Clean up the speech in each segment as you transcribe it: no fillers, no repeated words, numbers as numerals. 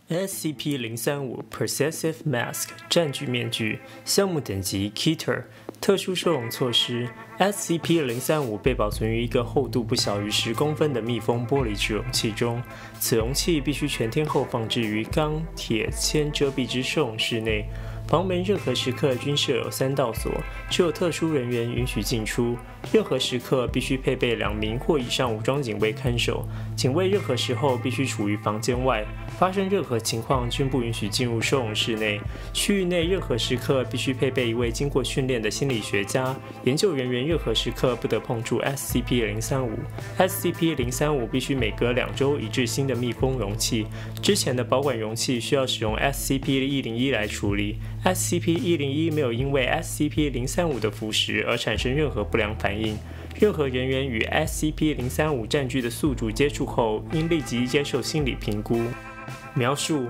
SCP-035 Possessive Mask 占据面具，项目等级 Keter， 特殊收容措施。SCP-035 被保存于一个厚度不小于10公分的密封玻璃制容器中，此容器必须全天候放置于钢、铁、铅遮蔽之收容室内。房门任何时刻均设有3道锁，只有特殊人员允许进出。任何时刻必须配备2名或以上武装警卫看守，警卫任何时候必须处于房间外，发生任何情况均不允许进入收容室内。区域内任何时刻必须配备一位经过训练的心理学家。研究人员任何时刻不得碰触 SCP-035。SCP-035 必须每隔2周移至新的密封容器，之前的保管容器需要使用 SCP-101 来处理。SCP-101 没有因为 SCP-035 的腐蚀而产生任何不良反应。任何人员与 SCP-035 占据的宿主接触后，应立即接受心理评估。描述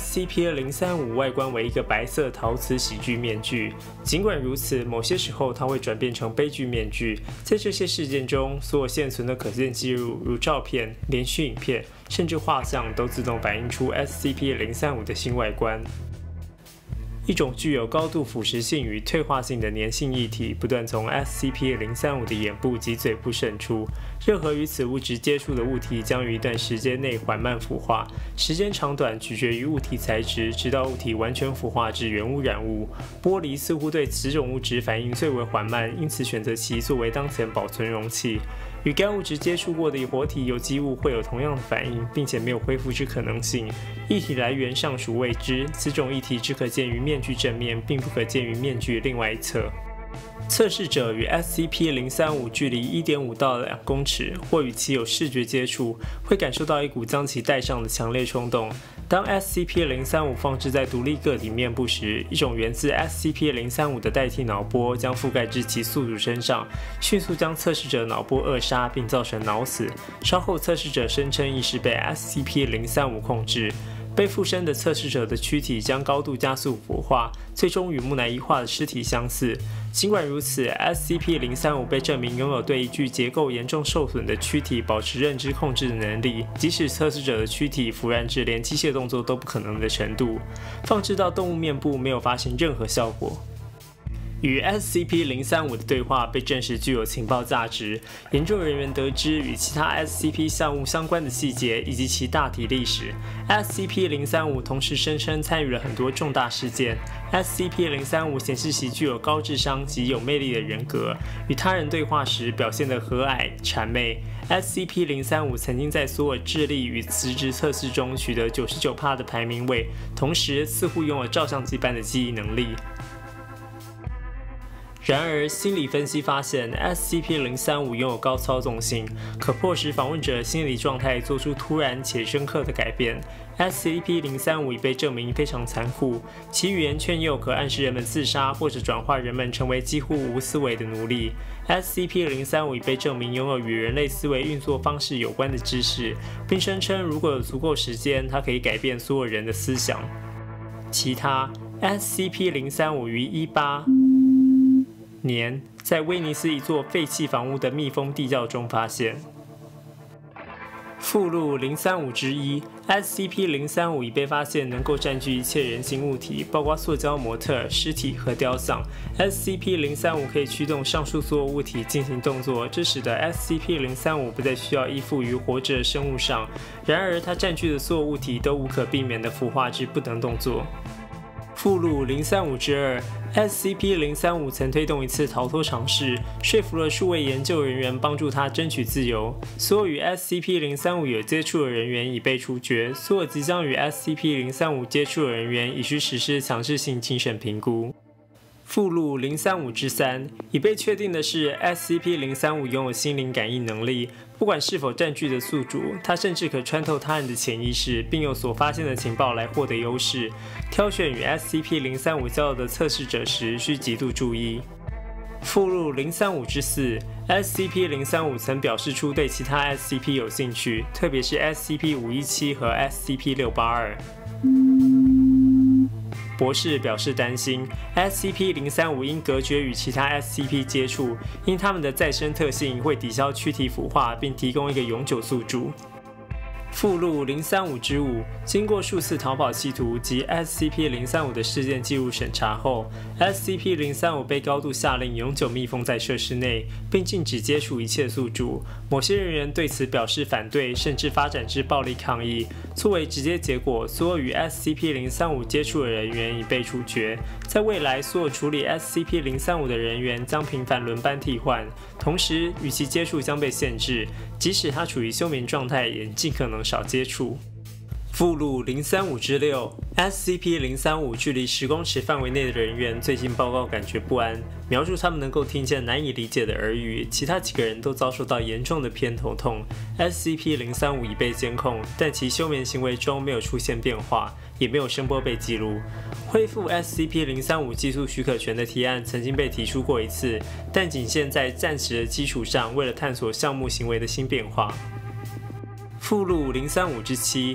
SCP-035 外观为一个白色陶瓷喜剧面具，尽管如此，某些时候它会转变成悲剧面具。在这些事件中，所有现存的可见记录，如照片、连续影片，甚至画像，都自动反映出 SCP-035 的新外观。一种具有高度腐蚀性与退化性的粘性液体不断从 SCP-035 的眼部及嘴部渗出。任何与此物质接触的物体将于一段时间内缓慢腐化，时间长短取决于物体材质，直到物体完全腐化至原污染物。玻璃似乎对此种物质反应最为缓慢，因此选择其作为当前保存容器。与该物质接触过的活体有机物会有同样的反应，并且没有恢复之可能性。液体来源尚属未知，此种液体只可见于面具正面，并不可见于面具另外一侧。测试者与 SCP-035 距离 1.5 到2公尺，或与其有视觉接触，会感受到一股将其带上的强烈冲动。当 SCP-035 放置在独立个体面部时，一种源自 SCP-035 的代替脑波将覆盖至其宿主身上，迅速将测试者脑波扼杀并造成脑死。稍后，测试者声称意识被 SCP-035 控制。被附身的测试者的躯体将高度加速腐化，最终与木乃伊化的尸体相似。尽管如此 ，SCP-035 被证明拥有对一具结构严重受损的躯体保持认知控制的能力，即使测试者的躯体腐烂至连机械动作都不可能的程度。放置到动物面部没有发生任何效果。与 SCP-035 的对话被证实具有情报价值。研究人员得知与其他 SCP 项目相关的细节以及其大体历史。SCP-035 同时声称参与了很多重大事件。SCP-035 显示其具有高智商及有魅力的人格，与他人对话时表现得和蔼谄媚。SCP-035 曾经在所有智力与磁质测试中取得99%的排名位，同时似乎拥有照相机般的记忆能力。然而，心理分析发现 SCP-035 拥有高操纵性，可迫使访问者心理状态做出突然且深刻的改变。SCP-035 已被证明非常残酷，其语言劝诱可暗示人们自杀或者转化人们成为几乎无思维的奴隶。SCP-035 已被证明拥有与人类思维运作方式有关的知识，并声称如果有足够时间，它可以改变所有人的思想。其他 SCP-035 于18年在威尼斯一座废弃房屋的密封地窖中发现。附录035之一 SCP-035 已被发现能够占据一切人形物体，包括塑胶模特、尸体和雕像。SCP-035 可以驱动上述所有物体进行动作，这使得 SCP-035 不再需要依附于活着的生物上。然而，它占据的所有物体都无可避免地腐化至不能动作。附录035之二 SCP-035 曾推动一次逃脱尝试，说服了数位研究人员帮助他争取自由。所有与 SCP-035 有接触的人员已被处决，所有即将与 SCP-035 接触的人员已需实施强制性精神评估。附录035之三已被确定的是 SCP-035 拥有心灵感应能力，不管是否占据的宿主，它甚至可穿透他人的潜意识，并用所发现的情报来获得优势。挑选与 SCP-035 交流的测试者时需极度注意。附录035之四 SCP-035 曾表示出对其他 SCP 有兴趣，特别是 SCP-517 和 SCP-682。博士表示担心 SCP-035 应隔绝与其他 SCP 接触，因它们的再生特性会抵消躯体腐化，并提供一个永久宿主。 附录035-5，经过数次逃跑企图及 SCP-035 的事件记录审查后 ，SCP-035 被高度下令永久密封在设施内，并禁止接触一切宿主。某些人员对此表示反对，甚至发展至暴力抗议。作为直接结果，所有与 SCP-035 接触的人员已被处决。在未来，所有处理 SCP-035 的人员将频繁轮班替换，同时与其接触将被限制，即使他处于休眠状态，也尽可能少接触。附录035-6 SCP-035 距离10公尺范围内的人员最近报告感觉不安，描述他们能够听见难以理解的耳语，其他几个人都遭受到严重的偏头痛。SCP-035 已被监控，但其休眠行为中没有出现变化，也没有声波被记录。恢复 SCP-035 寄宿许可权的提案曾经被提出过一次，但仅限在暂时的基础上，为了探索项目行为的新变化。附录035-7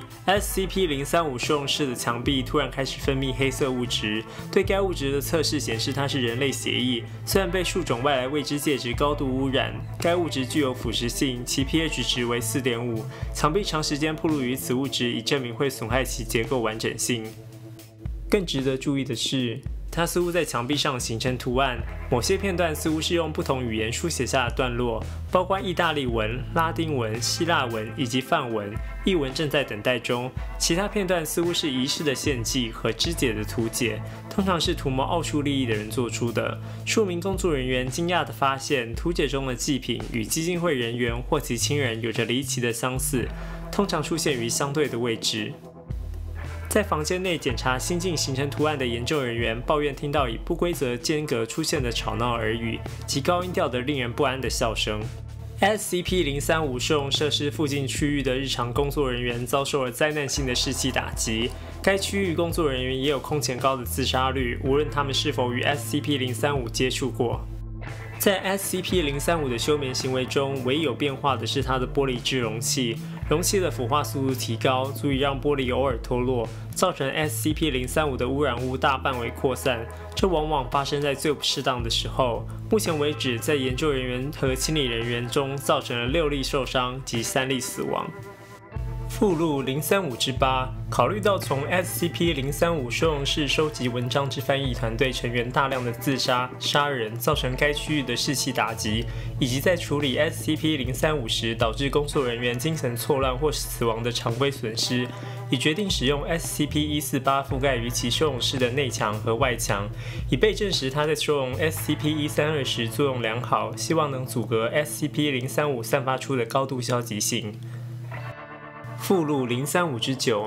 SCP-035 收容室的墙壁突然开始分泌黑色物质，对该物质的测试显示它是人类血液，虽然被数种外来未知介质高度污染，该物质具有腐蚀性，其 pH 值为 4.5， 墙壁长时间暴露于此物质已证明会损害其结构完整性。更值得注意的是，它似乎在墙壁上形成图案，某些片段似乎是用不同语言书写下的段落，包括意大利文、拉丁文、希腊文以及梵文，译文正在等待中。其他片段似乎是仪式的献祭和肢解的图解，通常是图谋奥数利益的人做出的。数名工作人员惊讶地发现，图解中的祭品与基金会人员或其亲人有着离奇的相似，通常出现于相对的位置。在房间内检查新近形成图案的研究人员抱怨听到以不规则间隔出现的吵闹耳语及高音调的令人不安的笑声。SCP-035 收容设施附近区域的日常工作人员遭受了灾难性的士气打击，该区域工作人员也有空前高的自杀率，无论他们是否与 SCP-035 接触过。在 SCP-035 的休眠行为中，唯一有变化的是它的玻璃制容器。容器的腐化速度提高，足以让玻璃偶尔脱落，造成 SCP-035 的污染物大范围扩散。这往往发生在最不适当的时候。目前为止，在研究人员和清理人员中，造成了6例受伤及3例死亡。附录035-8，考虑到从 SCP-035 收容室收集文章之翻译团队成员大量的自杀、杀人，造成该区域的士气打击，以及在处理 SCP-035 时导致工作人员精神错乱或死亡的常规损失，已决定使用 SCP-148 覆盖于其收容室的内墙和外墙，已被证实它在收容 SCP-132 时作用良好，希望能阻隔 SCP-035 散发出的高度消极性。附录035-9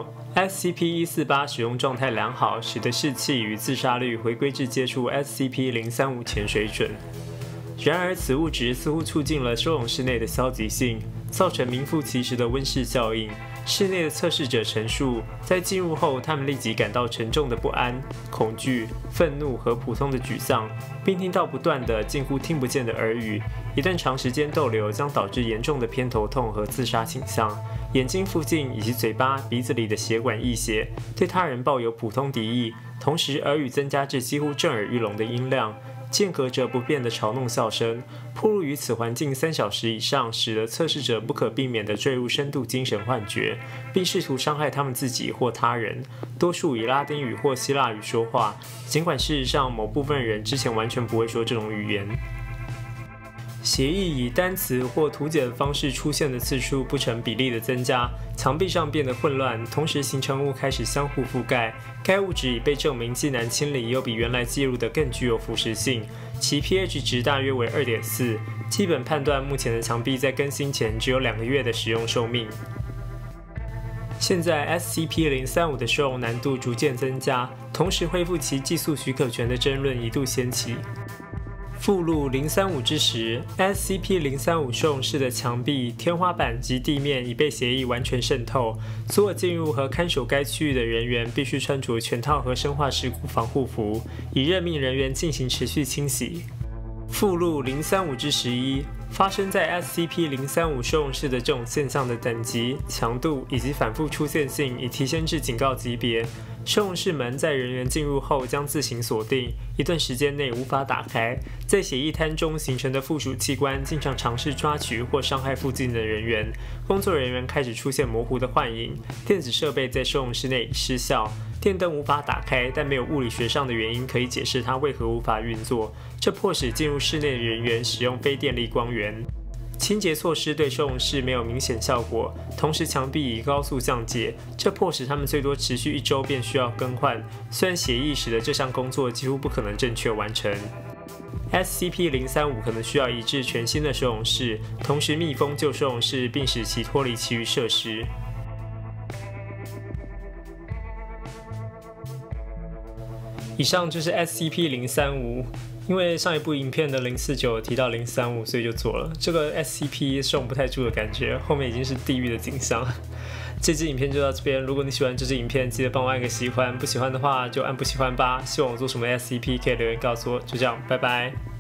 SCP-148 使用状态良好，使得士气与自杀率回归至接触 SCP-035 前水准。然而，此物质似乎促进了收容室内的消极性，造成名副其实的温室效应。室内的测试者陈述，在进入后，他们立即感到沉重的不安、恐惧、愤怒和普通的沮丧，并听到不断的、近乎听不见的耳语。一旦长时间逗留，将导致严重的偏头痛和自杀倾向。眼睛附近以及嘴巴、鼻子里的血管溢血，对他人抱有普通敌意，同时耳语增加至几乎震耳欲聋的音量。间隔着不变的嘲弄笑声，暴露于此环境3小时以上，使得测试者不可避免地坠入深度精神幻觉，并试图伤害他们自己或他人。多数以拉丁语或希腊语说话，尽管事实上某部分人之前完全不会说这种语言。协议以单词或图解的方式出现的次数不成比例的增加，墙壁上变得混乱，同时形成物开始相互覆盖。该物质已被证明既难清理，又比原来记录的更具有腐蚀性。其 pH 值大约为 2.4， 基本判断目前的墙壁在更新前只有2个月的使用寿命。现在 SCP-035 的收容难度逐渐增加，同时恢复其寄宿许可权的争论一度掀起。附录035-10 SCP-035 收容室的墙壁、天花板及地面已被血液完全渗透。所有进入和看守该区域的人员必须穿着全套和生化事故防护服，以任命人员进行持续清洗。 附录035之11，发生在 SCP-035 收容室的这种现象的等级、强度以及反复出现性已提升至警告级别。收容室门在人员进入后将自行锁定，一段时间内无法打开。在血液滩中形成的附属器官经常尝试抓取或伤害附近的人员，工作人员开始出现模糊的幻影。电子设备在收容室内失效。电灯无法打开，但没有物理学上的原因可以解释它为何无法运作，这迫使进入室内的人员使用非电力光源。清洁措施对收容室没有明显效果，同时墙壁以高速降解，这迫使他们最多持续1周便需要更换。虽然血液使得这项工作几乎不可能正确完成。SCP-035 可能需要移至全新的收容室，同时密封旧收容室并使其脱离其余设施。以上就是 SCP-035，因为上一部影片的049提到035，所以就做了。这个 SCP 受不太住的感觉，后面已经是地狱的景象。这支影片就到这边，如果你喜欢这支影片，记得帮我按个喜欢，不喜欢的话就按不喜欢吧。希望我做什么 SCP 可以留言告诉我。就这样，拜拜。